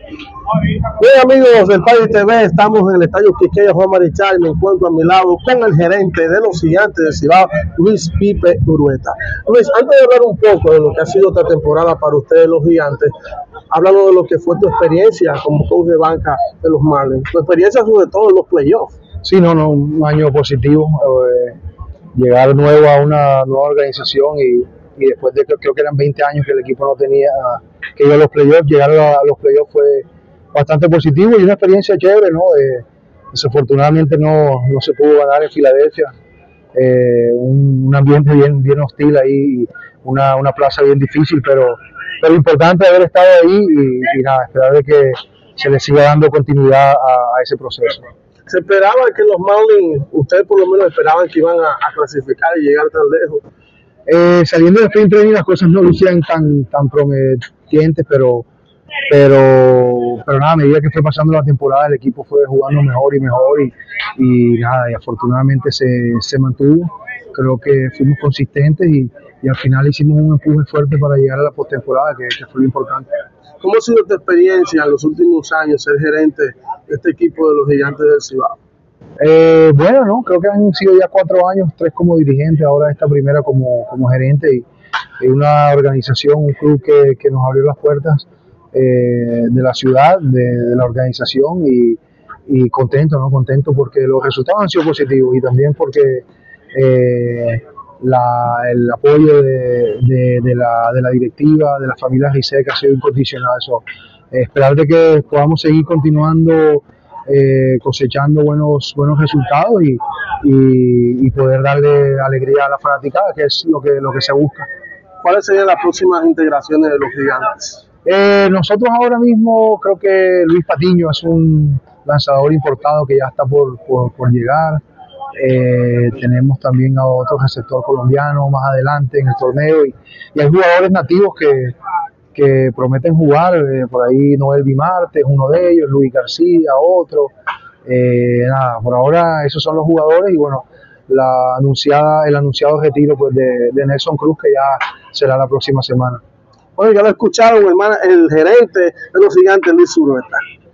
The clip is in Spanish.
Bien, amigos del País TV, estamos en el estadio Quisqueya Juan Marichal y me encuentro a mi lado con el gerente de los Gigantes del Cibao, Luis Pipe Urueta. Luis, antes de hablar un poco de lo que ha sido esta temporada para ustedes los Gigantes, háblanos de lo que fue tu experiencia como coach de banca de los Marlins, tu experiencia sobre todo en los playoffs. Sí, no, un año positivo, llegar nuevo a una nueva organización y después de que creo que eran 20 años que el equipo no tenía que ir a los playoffs, llegar a los playoffs fue bastante positivo y una experiencia chévere, ¿no? Desafortunadamente no se pudo ganar en Filadelfia, un ambiente bien hostil ahí, una plaza bien difícil, pero importante haber estado ahí y nada, esperar de que se le siga dando continuidad a ese proceso. Se esperaba que los Marlins, ustedes por lo menos esperaban que iban a clasificar y llegar tan lejos. Saliendo de sprint training las cosas no lucían tan prometientes, pero nada, a medida que fue pasando la temporada el equipo fue jugando mejor y nada, y afortunadamente se mantuvo. Creo que fuimos consistentes y al final hicimos un empuje fuerte para llegar a la postemporada, que fue lo importante. ¿Cómo ha sido tu experiencia en los últimos años ser gerente de este equipo de los Gigantes del Cibao? Bueno, ¿no? Creo que han sido ya 4 años, 3 como dirigente, ahora esta primera como gerente y una organización, un club que nos abrió las puertas de la ciudad, de la organización y contento, ¿no? Contento porque los resultados han sido positivos y también porque el apoyo de la directiva, de la familia Gisek ha sido incondicional. Esperar de que podamos seguir continuando cosechando buenos resultados y poder darle alegría a la fanaticada, que es lo que se busca. ¿Cuáles serían las próximas integraciones de los Gigantes? Nosotros ahora mismo creo que Luis Patiño es un lanzador importado que ya está por llegar. Tenemos también a otro receptor colombiano más adelante en el torneo y hay jugadores nativos que prometen jugar, por ahí Noel Bimarte es uno de ellos, Luis García otro, nada, por ahora esos son los jugadores y bueno, el anunciado retiro pues de Nelson Cruz, que ya será la próxima semana. Bueno, ya lo escucharon, hermana, el gerente de los Gigantes, Luis Urueta.